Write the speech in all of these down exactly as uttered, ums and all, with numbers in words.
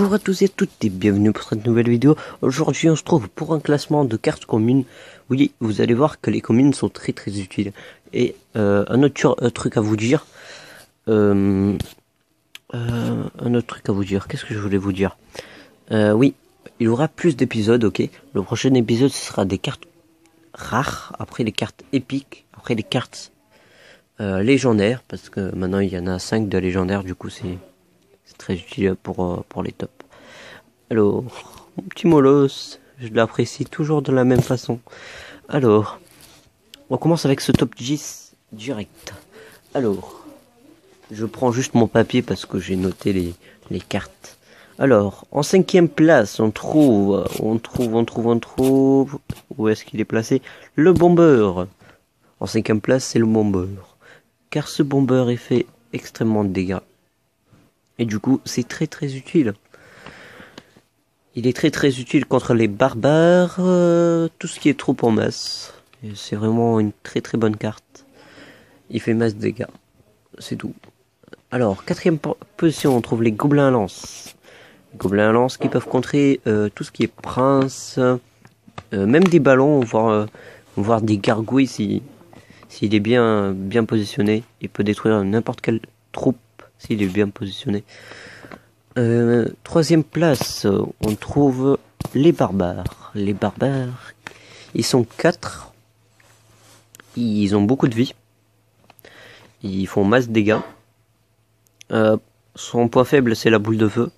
Bonjour à tous et à toutes et bienvenue pour cette nouvelle vidéo. Aujourd'hui on se trouve pour un classement de cartes communes. Oui, vous allez voir que les communes sont très très utiles. Et euh, un autre euh, truc à vous dire. Euh, euh, un autre truc à vous dire. Qu'est-ce que je voulais vous dire euh, Oui, il y aura plus d'épisodes, ok. Le prochain épisode ce sera des cartes rares, après les cartes épiques, après les cartes euh, légendaires. Parce que maintenant il y en a cinq de légendaires, du coup c'est... C'est très utile pour, euh, pour les tops. Alors, mon petit Molos, je l'apprécie toujours de la même façon. Alors, on commence avec ce top dix direct. Alors, je prends juste mon papier parce que j'ai noté les, les cartes. Alors, en cinquième place, on trouve, on trouve, on trouve, on trouve... Où est-ce qu'il est placé? Le Bomber. En cinquième place, c'est le Bomber. Car ce Bomber est fait extrêmement de dégâts. Et du coup, c'est très très utile. Il est très très utile contre les barbares, euh, tout ce qui est trop en masse. C'est vraiment une très très bonne carte. Il fait masse de dégâts. C'est tout. Alors, quatrième position, on trouve les gobelins à lance. Les gobelins à lance qui peuvent contrer euh, tout ce qui est prince, euh, même des ballons, voire, euh, voire des gargouilles si s'il est bien, bien positionné. Il peut détruire n'importe quelle troupe. S'il est bien positionné. Euh, troisième place, on trouve les barbares. Les barbares, ils sont quatre. Ils ont beaucoup de vie. Ils font masse de dégâts. Euh, son point faible, c'est la boule de feu.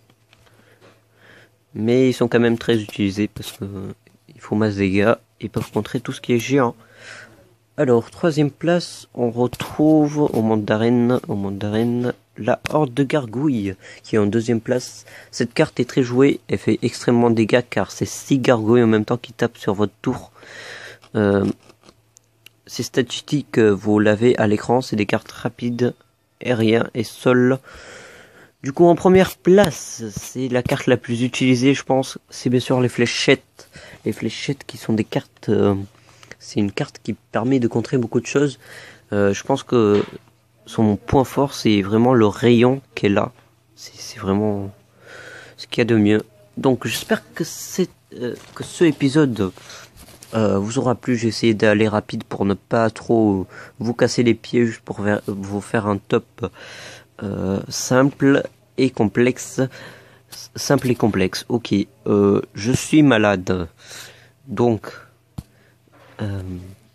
Mais ils sont quand même très utilisés parce que ils font masse de dégâts. Ils peuvent contrer tout ce qui est géant. Alors, troisième place, on retrouve au monde d'arène, au monde d'arène, la horde de gargouilles, qui est en deuxième place. Cette carte est très jouée, elle fait extrêmement de dégâts, car c'est six gargouilles en même temps qui tapent sur votre tour. Euh, ces statistiques, vous l'avez à l'écran, c'est des cartes rapides, aériens et sol. Du coup, en première place, c'est la carte la plus utilisée, je pense, c'est bien sûr les fléchettes. Les fléchettes qui sont des cartes... Euh, C'est une carte qui permet de contrer beaucoup de choses. Euh, je pense que son point fort, c'est vraiment le rayon qu'elle a. C'est vraiment ce qu'il y a de mieux. Donc j'espère que, euh, que ce épisode euh, vous aura plu. J'ai essayé d'aller rapide pour ne pas trop vous casser les pieds, juste pour ver, vous faire un top euh, simple et complexe. Simple et complexe. Ok, euh, je suis malade. Donc... Euh,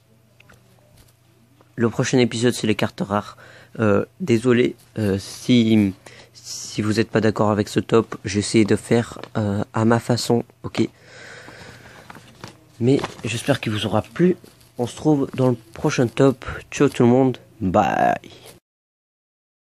le prochain épisode c'est les cartes rares. Euh, désolé euh, si si vous n'êtes pas d'accord avec ce top, j'essaie de faire euh, à ma façon, ok. Mais j'espère qu'il vous aura plu. On se trouve dans le prochain top. Ciao tout le monde, bye.